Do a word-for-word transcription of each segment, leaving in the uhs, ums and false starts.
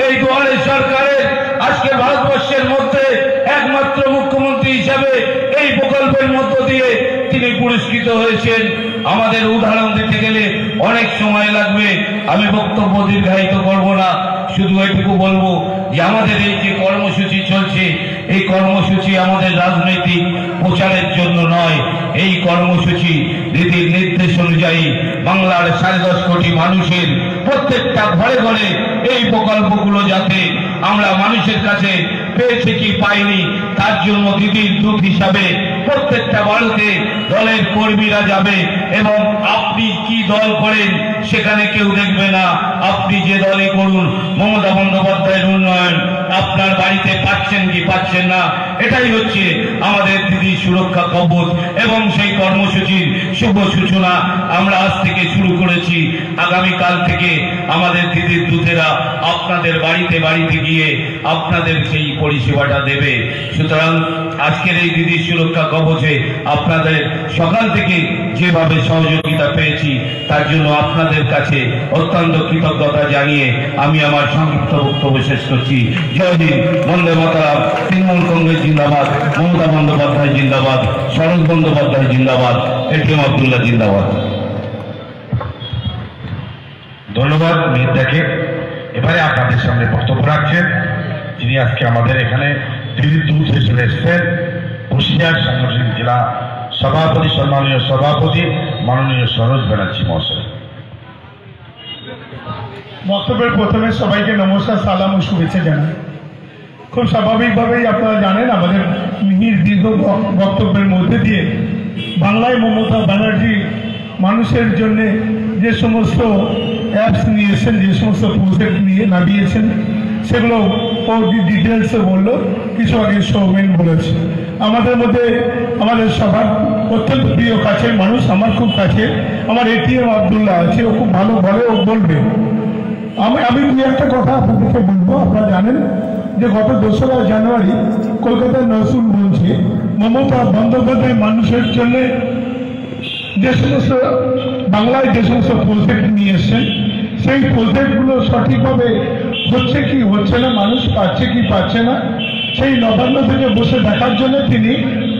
এই দুয়ারে সরকারের আজকে ভারতবর্ষের মধ্যে একমাত্র মুখ্যমন্ত্রী হিসাবে এই প্রকল্পের মধ্য দিয়ে তিনি পুরস্কৃত হয়েছেন। আমাদের উদাহরণ দিতে গেলে অনেক সময় লাগবে, আমি বক্তব্য দীর্ঘায়িত করব না, শুধু এটুকু বলবো যে আমাদের এই যে কর্মসূচি চলছে, এই কর্মসূচি আমাদের রাজনৈতিক প্রচারের জন্য নয়। এই কর্মসূচি নীতির নির্দেশ অনুযায়ী বাংলার সাড়ে দশ কোটি মানুষের প্রত্যেকটা ঘরে ঘরে এই প্রকল্পগুলো যাতে আমরা মানুষের কাছে পেয়েছি কি পাইনি তার জন্য দিদির দূত হিসাবে প্রত্যেকটা বাড়িতে দলের কর্মীরা যাবে এবং আপনি কি দল করেন সেখানে কেউ দেখবে না। আপনি যে দলই করুন, মমতা বন্দ্যোপাধ্যায়ের উন্নয়ন আপনার বাড়িতে পাচ্ছেন কি পাচ্ছেন না, এটাই হচ্ছে আমাদের দিদি সুরক্ষা কবচ। এবং সেই কর্মসূচির শুভ সূচনা আমরা আজ থেকে শুরু করেছি। আগামীকাল থেকে আমাদের দিদির দূতেরা আপনাদের বাড়িতে বাড়িতে গিয়ে আপনাদের সেই পরিষেবাটা দেবে। সুতরাং আজকের এই দিদির সুরক্ষা কবচে আপনাদের সকাল থেকে যেভাবে সহযোগিতা পেয়েছি তার জন্য আপনাদের কাছে অত্যন্ত কৃতজ্ঞতা জানিয়ে আমি আমার সংক্ষিপ্ত বক্তব্য শেষ করছি। জয় হিন্দ, বন্দে মাতরম, তৃণমূল কংগ্রেস জিন্দাবাদ, মমতা বন্দ্যোপাধ্যায় জিন্দাবাদ, শরৎ বন্দ্যোপাধ্যায় জিন্দাবাদ, এটিএম আব্দুল্লাহ জিন্দাবাদ। ধন্যবাদ মিহিরদাকে। এবারে আপনাদের সামনে বক্তব্য রাখছেন যিনি আজকে আমাদের এখানে দিদির দূত হিসেবে এসছেন, বসিরহাট সাংগঠনিক জেলা সভাপতি, সম্মানীয় সভাপতি মাননীয় সরোজ ব্যানার্জি মহাশয়। বক্তব্যের প্রথমে সবাইকে নমস্কার, সালাম ও শুভেচ্ছা জানাই। খুব স্বাভাবিকভাবেই আপনারা জানেন আমাদের মিহির দীর্ঘ বক্তব্যের মধ্যে দিয়ে বাংলায় মমতা ব্যানার্জি মানুষের জন্য যে সমস্ত অ্যাপস নিয়েছেন, যে সমস্ত প্রজেক্ট নিয়ে নামিয়েছেন সেগুলো ও ডিটেলসে বললো, কিছু আগে সৌমেন বলেছে। আমাদের মধ্যে আমাদের সবার অত্যন্ত প্রিয় কাছের মানুষ, আমার খুব কাছে আমার এটিএম আব্দুল্লাহ আছে, ও খুব ভালো বলে, ও বলবে। আমি আমি দু একটা কথা আপনাদেরকে বলবো। আপনারা জানেন যে গত দোসরা জানুয়ারি কলকাতার নজরুল মঞ্চে মমতা বন্দ্যোপাধ্যায় মানুষের জন্য যে সমস্ত বাংলায় যে সমস্ত প্রজেক্ট নিয়ে এসছেন সেই প্রজেক্টগুলো সঠিকভাবে হচ্ছে কি হচ্ছে না, মানুষ পাচ্ছে কি পাচ্ছে না, সেই নবান্ন থেকে বসে দেখার জন্য তিনি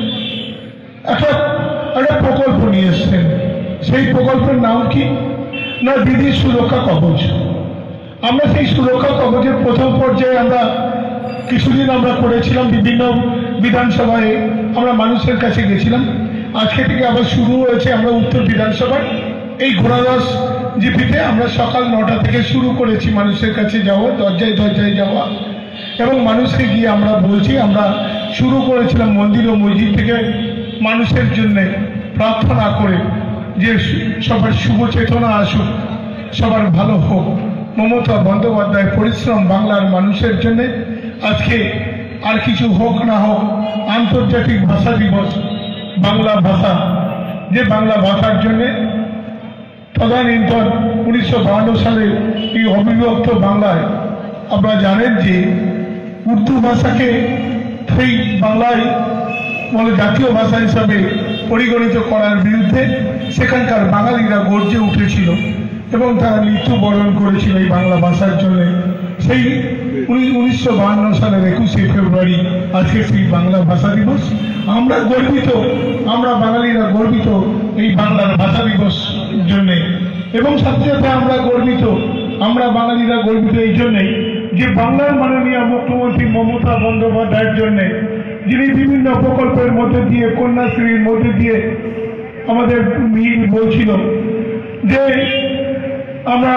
একটা একটা প্রকল্প নিয়ে এসছেন। সেই প্রকল্পের নাম কি না দিদির সুরক্ষা কবচ। আমরা সেই সুরক্ষা কবচের প্রথম পর্যায়ে আমরা কিছুদিন আমরা করেছিলাম, বিভিন্ন বিধানসভায় আমরা মানুষের কাছে গেছিলাম। আজকে থেকে আবার শুরু হয়েছে, আমরা উত্তর বিধানসভায় এই ঘোড়ারস জিপিতে আমরা সকাল নটা থেকে শুরু করেছি মানুষের কাছে যাওয়া, দরজায় দরজায় যাওয়া এবং মানুষকে গিয়ে আমরা বলছি। আমরা শুরু করেছিলাম মন্দির ও মসজিদ থেকে মানুষের জন্য প্রার্থনা করে যে সবার শুভ চেতনা আসুক, সবার ভালো হোক। মমতা বন্দ্যোপাধ্যায় পরিশ্রম বাংলার মানুষের জন্য। আজকে আর কিছু হোক না হোক, আন্তর্জাতিক ভাষা দিবস বাংলা ভাষা, যে বাংলা ভাষার জন্য তদানীন্তন উনিশশো বাহান্ন সালে এই অবিভক্ত বাংলায় আপনারা জানেন যে উর্দু ভাষাকে সেই বাংলায় বলে জাতীয় ভাষা হিসাবে পরিগণিত করার বিরুদ্ধে সেখানকার বাঙালিরা গর্জে উঠেছিল এবং তারা মৃত্যুবরণ করেছিল এই বাংলা ভাষার জন্য। সেই উনিশশো বাহান্ন সালের একুশে ফেব্রুয়ারি আজকে সেই বাংলা ভাষা দিবস। আমরা গর্বিত, আমরা বাঙালিরা গর্বিত এই বাংলার ভাষা দিবস জন্যে এবং সাথে সাথে আমরা গর্বিত, আমরা বাঙালিরা গর্বিত এই জন্যেই যে বাংলার মাননীয় মুখ্যমন্ত্রী মমতা বন্দ্যোপাধ্যায়ের জন্যে যিনি বিভিন্ন প্রকল্পের মধ্যে দিয়ে, কন্যাশ্রীর মধ্যে দিয়ে আমাদের মিহির বলছিল যে আমরা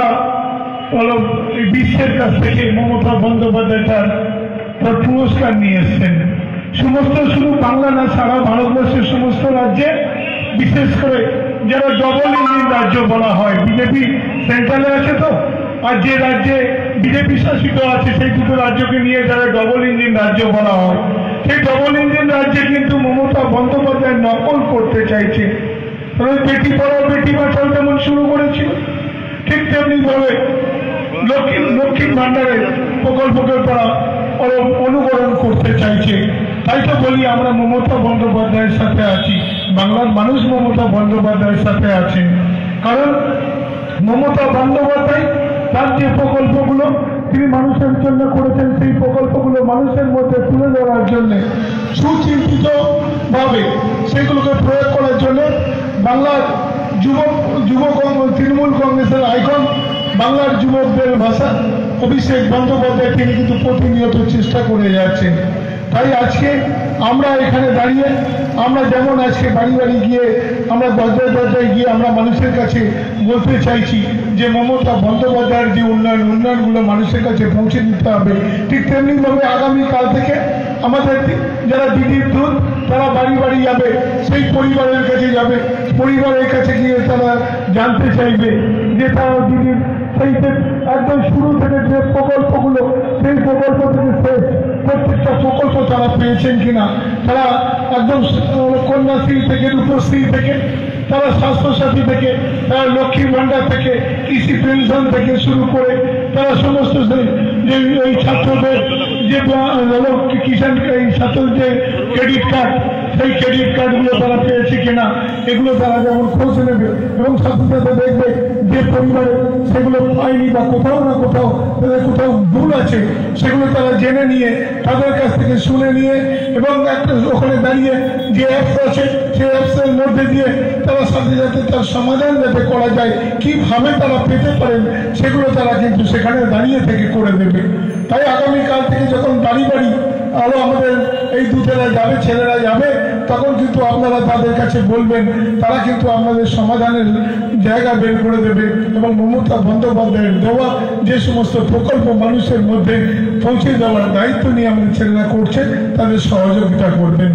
বিশ্বের কাছ থেকে মমতা বন্দ্যোপাধ্যায় তার তার পুরস্কার নিয়ে এসছেন। সমস্ত শুধু বাংলা না, সারা ভারতবর্ষের সমস্ত রাজ্যে, বিশেষ করে যারা ডবল ইঞ্জিন রাজ্য বলা হয়, বিজেপি সেন্ট্রালে আছে তো, আর যে রাজ্যে বিজেপি শাসিত আছে সেই দুটো রাজ্যকে নিয়ে যারা ডবল ইঞ্জিন রাজ্য বলা হয়, সেই ডবল ইঞ্জিন রাজ্যে কিন্তু মমতা বন্দ্যোপাধ্যায় নকল করতে চাইছে। বেটি পড়াও বেটি বাঁচাও যেমন শুরু করেছিল, ঠিক তেমনি ভাবে লক্ষ্মী লক্ষ্মী ভান্ডারের প্রকল্পকে তারা অনুকরণ করতে চাইছে। তাই তো বলি আমরা মমতা বন্দ্যোপাধ্যায়ের সাথে আছি, বাংলার মানুষ মমতা বন্দ্যোপাধ্যায়ের সাথে আছে। কারণ মমতা বন্দ্যোপাধ্যায় তার যে প্রকল্পগুলো তিনি মানুষের জন্য করেছেন, সেই প্রকল্পগুলো মানুষের মধ্যে তুলে ধরার জন্য সুচিন্তিত ভাবে সেগুলোকে প্রয়োগ করার জন্য বাংলার যুবক যুব তৃণমূল কংগ্রেসের আইকন, বাংলার যুবকদের ভাষা অভিষেক বন্দ্যোপাধ্যায় তিনি কিন্তু প্রতিনিয়ত চেষ্টা করে যাচ্ছেন। তাই আজকে আমরা এখানে দাঁড়িয়ে আমরা যেমন আজকে বাড়ি বাড়ি গিয়ে আমরা দরজায় দরজায় গিয়ে আমরা মানুষের কাছে বলতে চাইছি যে মমতা বন্দ্যোপাধ্যায়ের যে উন্নয়ন উন্নয়নগুলো মানুষের কাছে পৌঁছে দিতে হবে, ঠিক তেমনিভাবে আগামীকাল থেকে আমাদের যারা দিদির দুধ তারা বাড়ি বাড়ি যাবে, সেই পরিবারের কাছে যাবে, পরিবারের কাছে গিয়ে তারা জানতে চাইবে যে তারা দিদির সেই একদম শুরু থেকে যে প্রকল্পগুলো সেই প্রকল্প থেকে শেষ প্রত্যেকটা প্রকল্প তারা পেয়েছেন কিনা, তারা একদম কন্যাশ্রী থেকে রূপশ্রী থেকে তারা স্বাস্থ্যসাথী থেকে তারা লক্ষ্মী ভাণ্ডার থেকে কৃষি পেনশন থেকে শুরু করে তারা সমস্ত যে এই ছাত্রদের যে কিষাণ এই ছাত্রদের যে ক্রেডিট কার্ড সেই ক্রেডিট কার্ডগুলো তারা পেয়েছে কিনা এগুলো তারা যেমন খোঁজ নেবে এবং সাথে সাথে দেখবে যে পরিবারে সেগুলো পায়নি বা কোথাও না কোথাও তাদের কোথাও ভুল আছে সেগুলো তারা জেনে নিয়ে তাদের কাছ থেকে শুনে নিয়ে এবং একটা ওখানে দাঁড়িয়ে যে অ্যাপস আছে সেই অ্যাপসের মধ্যে দিয়ে তারা সাথে সাথে তার সমাধান যাতে করা যায় কিভাবে তারা পেতে পারেন সেগুলো তারা কিন্তু সেখানে দাঁড়িয়ে থেকে করে দেবে। তাই আগামীকাল থেকে যখন বাড়ি বাড়ি আরো আমাদের এই দুধেরা যাবে ছেলেরা যাবে তখন কিন্তু আপনারা তাদের কাছে বলবেন, তারা কিন্তু আপনাদের সমাধানের জায়গা বের করে দেবে এবং মমতা বন্দ্যোপাধ্যায়ের দেওয়া যে সমস্ত প্রকল্প মানুষের মধ্যে পৌঁছে দেওয়ার দায়িত্ব নিয়ে আমাদের ছেলেরা করছে তাদের সহযোগিতা করবেন।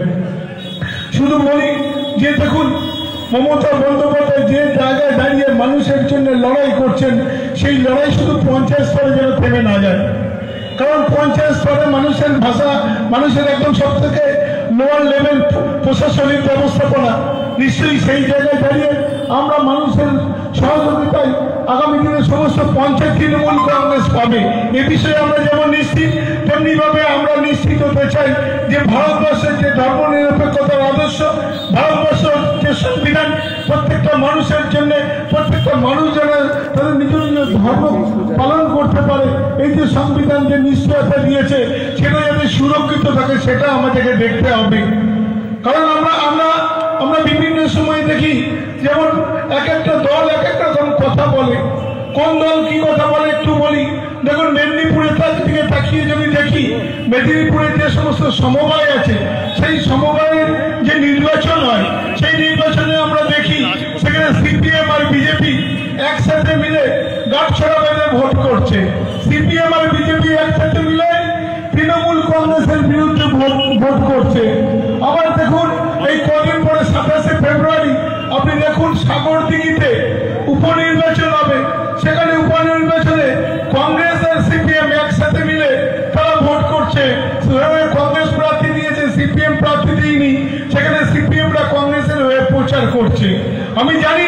শুধু বলি যে দেখুন মমতা বন্দ্যোপাধ্যায় যে জায়গায় দাঁড়িয়ে মানুষের জন্য লড়াই করছেন সেই লড়াই শুধু পঞ্চায়েত স্তরে যেন থেমে না যায়, কারণ পঞ্চায়েত স্তরে মানুষের ভাষা মানুষের একদম সব থেকে লোয়ার লেভেল প্রশাসনিক ব্যবস্থাপনা নিশ্চয়ই সেই জায়গায় দাঁড়িয়ে আমরা মানুষের সহযোগিতায় আগামী দিনে সমস্ত পঞ্চায়েত তৃণমূল কংগ্রেস পাবে এ বিষয়ে আমরা যেমন নিশ্চিত তেমনি ভাবে আমরা নিশ্চিত হতে চাই যে ভারতবর্ষের যে ধর্ম নিরপেক্ষতার আদর্শ, ভারতবর্ষের যে সংবিধান প্রত্যেকটা মানুষের জন্য প্রত্যেকটা মানুষ যেন তাদের নিজ নিজ ধর্ম পালন করতে পারে, এই যে সংবিধান যে নিশ্চয়তা দিয়েছে সেটা যাতে সুরক্ষিত থাকে সেটা আমাদেরকে দেখতে হবে। কারণ আমরা আমরা আমরা বিভিন্ন সময় দেখি যেমন এক একটা দল এক একটা রকম কথা বলে, কোন দল কি কথা বলে একটু বলি। দেখুন মেদিনীপুরে তার দিকে তাকিয়ে যদি দেখি মেদিনীপুরে যে সমস্ত সমবায় আছে সেই সমবায়ের যে নির্বাচন হয় সেই নির্বাচনে আমরা দেখি সেখানে সিপিএম আর বিজেপি একসাথে মিলে গাঁটছড়া বেঁধে ভোট করছে, সিপিএম আর বিজেপি একসাথে মিলে তৃণমূল কংগ্রেসের বিরুদ্ধে ভোট করছে। আবার দেখুন এই কদিন পরে সাতাশে ফেব্রুয়ারি আপনি দেখুন সাগরদিঘিতে উপনির্বাচন হবে, সেখানে উপনির্বাচনে কংগ্রেস আর সিপিএম একসাথে মিলে তারা ভোট করছে। কংগ্রেস প্রার্থী দিয়েছে, সিপিএম প্রার্থী দিইনি, সেখানে সিপিএমরা কংগ্রেসের হয়ে প্রচার করছে। আমি জানি